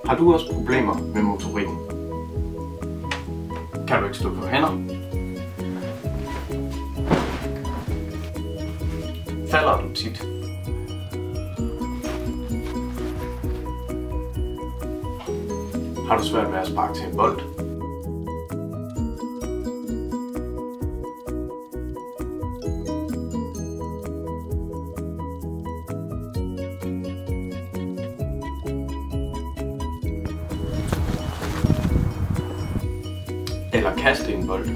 Har du også problemer med motorikken? Kan du ikke stå på hænder? Falder du tit? Har du svært ved at sparke til en bold? Eller kaste en bold?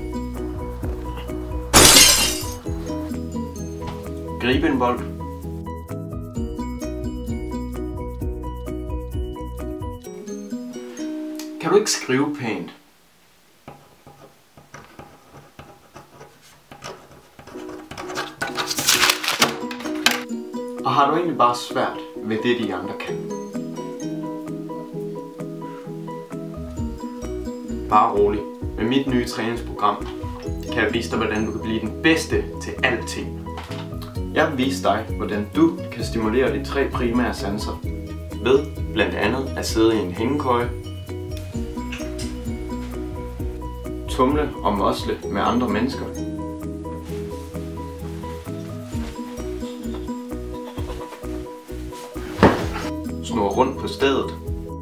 Gribe en bold? Kan du ikke skrive pænt? Og har du egentlig bare svært ved det, de andre kan? Bare rolig. Med mit nye træningsprogram kan jeg vise dig, hvordan du kan blive den bedste til alting. Jeg vil vise dig, hvordan du kan stimulere de 3 primære sanser ved blandt andet at sidde i en hængekøje, tumle og mosle med andre mennesker, snurre rundt på stedet,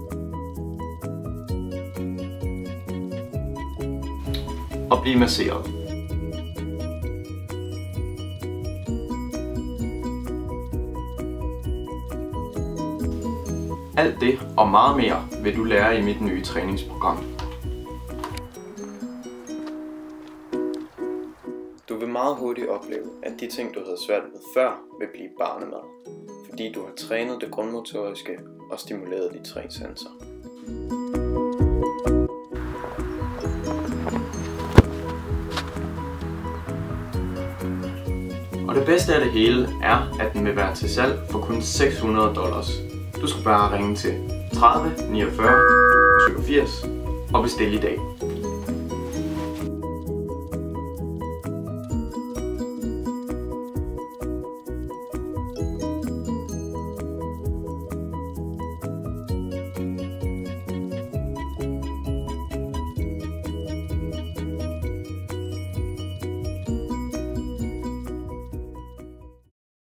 og blive masseret. Alt det og meget mere vil du lære i mit nye træningsprogram. Du vil meget hurtigt opleve, at de ting, du havde svært ved før, vil blive barnemad, fordi du har trænet det grundmotoriske og stimuleret de 3 sanser. Og det bedste af det hele er, at den vil være til salg for kun $600. Du skal bare ringe til 30 49 87 og bestille i dag.